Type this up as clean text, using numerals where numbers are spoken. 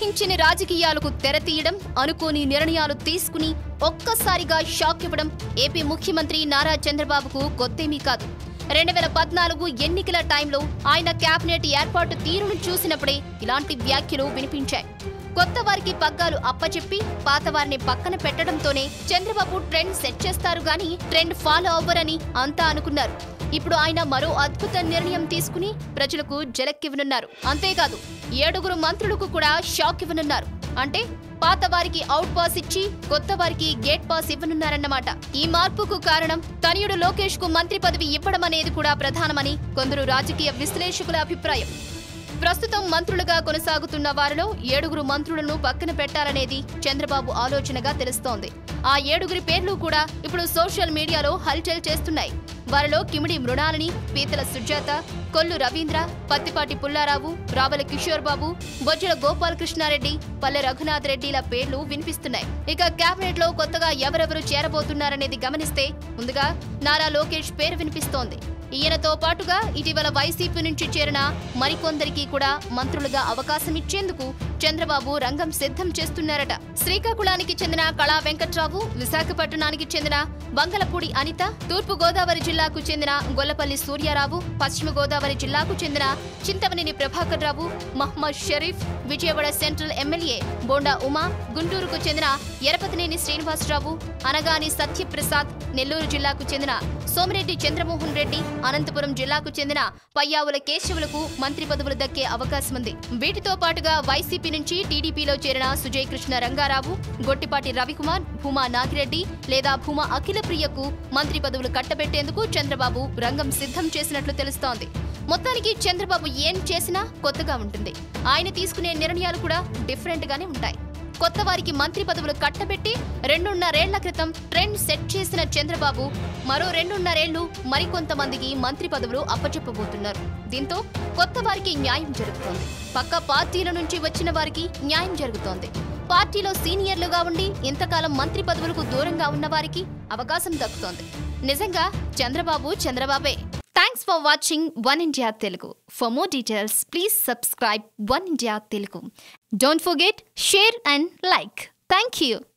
ఊహించని రాజకీయాలకు తెరతీయడం, అనుకోని నిర్ణయాలు తీసుకుని ఒక్కసారిగా షాక్ ఇవ్వడం ఏపీ ముఖ్యమంత్రి నారా చంద్రబాబుకు కొత్తేమీ కాదు. 2014 ఎన్నికల టైంలో ఆయన కేబినెట్ ఏర్పాటు తీరును చూసినప్పుడే ఇలాంటి వ్యాఖ్యలు వినిపించాయి. కొత్త వారికి పగ్గాలు అప్పచెప్పి పాత వారిని పక్కన పెట్టడంతోనే చంద్రబాబు ట్రెండ్ సెట్ చేస్తారు గాని ట్రెండ్ ఫాలో అవ్వరని అంతా అనుకున్నారు. ఇప్పుడు ఆయన మరో అద్భుత నిర్ణయం తీసుకుని ప్రజలకు జలక్కివ్వనున్నారు. అంతేకాదు 7 మంత్రులకు కూడా షాక్ ఇవ్వనున్నారు. అంటే పాత వారికి అవుట్ పాస్ ఇచ్చి కొత్త వారికి గేట్ పాస్ ఇవ్వనున్నారన్నమాట. ఈ మార్పుకు కారణం తనయుడు లోకేష్ కు మంత్రి పదవి ఇవ్వడం అనేది కూడా ప్రధానమని కొందరు రాజకీయ విశ్లేషకుల అభిప్రాయం. ప్రస్తుతం మంత్రులుగా కొనసాగుతున్న వారిలో 7 మంత్రులను పక్కన పెట్టాలనేది చంద్రబాబు ఆలోచనగా తెలుస్తోంది. ఆ 7 పేర్లు కూడా ఇప్పుడు సోషల్ మీడియాలో హల్చల్ చేస్తున్నాయి. వారిలో కిమిడి మృణాలిని, పీతల సుజాత, కొల్లు రవీంద్ర, పత్తిపాటి పుల్లారావు, రావల కిషోర్ బాబు, బొజ్జల గోపాలకృష్ణారెడ్డి, పల్లె రఘునాథ్ రెడ్డిల పేర్లు వినిపిస్తున్నాయి. ఇక కేబినెట్ లో కొత్తగా ఎవరెవరు చేరబోతున్నారనేది గమనిస్తే ముందుగా నారా లోకేష్ పేరు వినిపిస్తోంది. ఈయనతో పాటుగా ఇటీవల వైసీపీ నుంచి చేరిన మరికొందరికి కూడా మంత్రులుగా అవకాశం ఇచ్చేందుకు చంద్రబాబు రంగం సిద్ధం చేస్తున్నారట. శ్రీకాకుళానికి చెందిన కళా వెంకట్రావు, విశాఖపట్నానికి చెందిన బంగళపూడి అనిత, తూర్పు గోదావరి జిల్లాకు చెందిన గొల్లపల్లి సూర్యారావు, పశ్చిమ గోదావరి జిల్లాకు చెందిన చింతమనేని ప్రభాకర్ రావు, మహ్మద్ షరీఫ్, విజయవాడ సెంట్రల్ ఎమ్మెల్యే బోండా ఉమా, గుంటూరుకు చెందిన ఎరపతినేని శ్రీనివాసరావు, అనగాని సత్యప్రసాద్, నెల్లూరు జిల్లాకు చెందిన సోమిరెడ్డి చంద్రమోహన్ రెడ్డి, అనంతపురం జిల్లాకు చెందిన పయ్యావుల కేశవులకు మంత్రి పదవులు దక్కే అవకాశం ఉంది. వీటితో పాటుగా వైసీపీ నుంచి టీడీపీలో చేరిన సుజయ్ కృష్ణ రంగారావు, గొట్టిపాటి రవికుమార్, భూమా నాగిరెడ్డి లేదా భూమా అఖిలప్రియకు మంత్రి పదవులు కట్టబెట్టేందుకు చంద్రబాబు రంగం సిద్ధం చేసినట్లు తెలుస్తోంది. మొత్తానికి చంద్రబాబు ఏం చేసినా కొత్తగా ఉంటుంది. ఆయన తీసుకునే నిర్ణయాలు కూడా డిఫరెంట్ గానే ఉంటాయి. కొత్త వారికి మంత్రి పదవులు కట్టబెట్టి 2.5 ఏళ్ల క్రితం ట్రెండ్ సెట్ చేసిన చంద్రబాబు మరో 2.5 ఏళ్లు మరికొంతమందికి మంత్రి పదవులు అప్పచెప్పబోతున్నారు. దీంతో కొత్త వారికి న్యాయం జరుగుతోంది. పక్క పార్టీల నుంచి వచ్చిన వారికి న్యాయం జరుగుతోంది. పార్టీలో సీనియర్లుగా ఉండి ఇంతకాలం మంత్రి పదవులకు దూరంగా ఉన్న వారికి అవకాశం దక్కుతోంది. నిజంగా Chandrababu చంద్రబాబే. Thanks for watching One India Telugu. For more details, please subscribe One India Telugu. Don't forget, share and like. Thank you.